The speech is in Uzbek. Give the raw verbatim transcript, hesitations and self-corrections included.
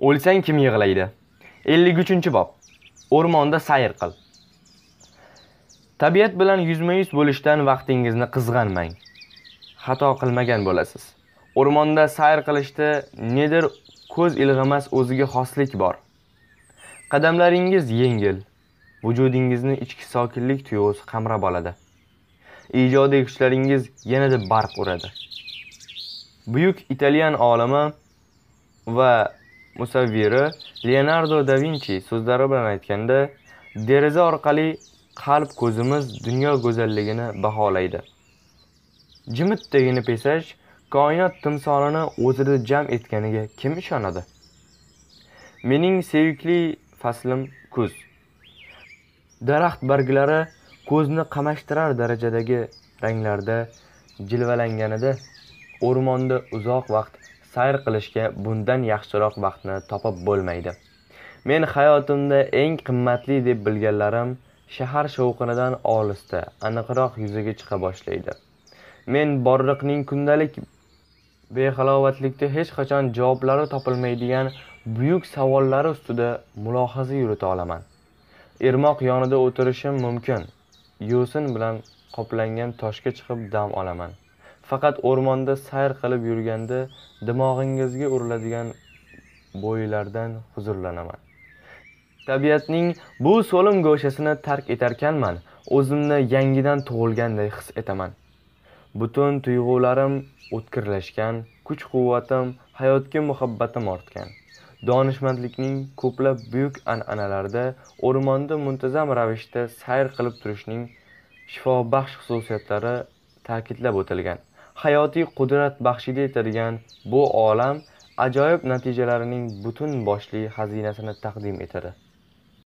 O'lsang kim yig'laydi? ellik uchinchi bob. O'rmonda sayr qil. Tabiat bilan yuzma-yuz bo'lishdan vaqtingizni qizg'anmang. Xato qilmagan bo'lasiz. O'rmonda sayr qilishda nedir ko'z ilg'amas o'ziga xoslik bor. Qadamlaringiz yengil, vujudingizni ichki sokinlik tuyg'usi qamrab oladi. Ijodiy kuchlaringiz yanada barq uradi. Buyuk italyan olimi va musavviri Leonardo da Vinci so'zlari bilan aytganda, deraza orqali qalb ko'zimiz dunyo go'zalligini baholaydi. Jimitdagina pesaj koinot timsolini o'zida jam etganiga kim ishonadi? Mening sevimli faslim kuz. Daraxt barglari ko'zni qamashtirar darajadagi ranglarda jilvalanganida, o'rmonda uzoq vaqt sayr qilishga bundan yaxshiroq vaqtni topib bo'lmaydi. Men hayotimda eng qimmatli deb bilganlarim shahar shovqinidan olisda, aniqroq yuzaga chiqa boshlaydi. Men borliqning kundalik behalovatlikda hech qachon javoblari topilmaydigan buyuk savollari ustida mulohaza yurita olaman. Irmoq yonida o'tirishim mumkin. Yo'sin bilan qoplangan toshga chiqib dam olaman. Faqat o'rmonda sayr qilib yurganda dimog'ingizga uriladigan bo'ylardan huzurlanaman. Tabiatning bu so'lim go'shasini tark etarkanman, o'zimni yangidan tug'ilganday his etaman. Butun tuyg'ularim o'tkirlashgan, kuch-quvvatim, hayotga muhabbatim ortgan. Donishmandlikning ko'plab buyuk an'analarida o'rmonda muntazam ravishda sayr qilib turishning shifobaxsh xususiyatlari ta'kidlab o'tilgan. Hayotiy qudrat baxshida etadigan bu olam ajoyib natijalarining butun boshli xazinasini taqdim etadi.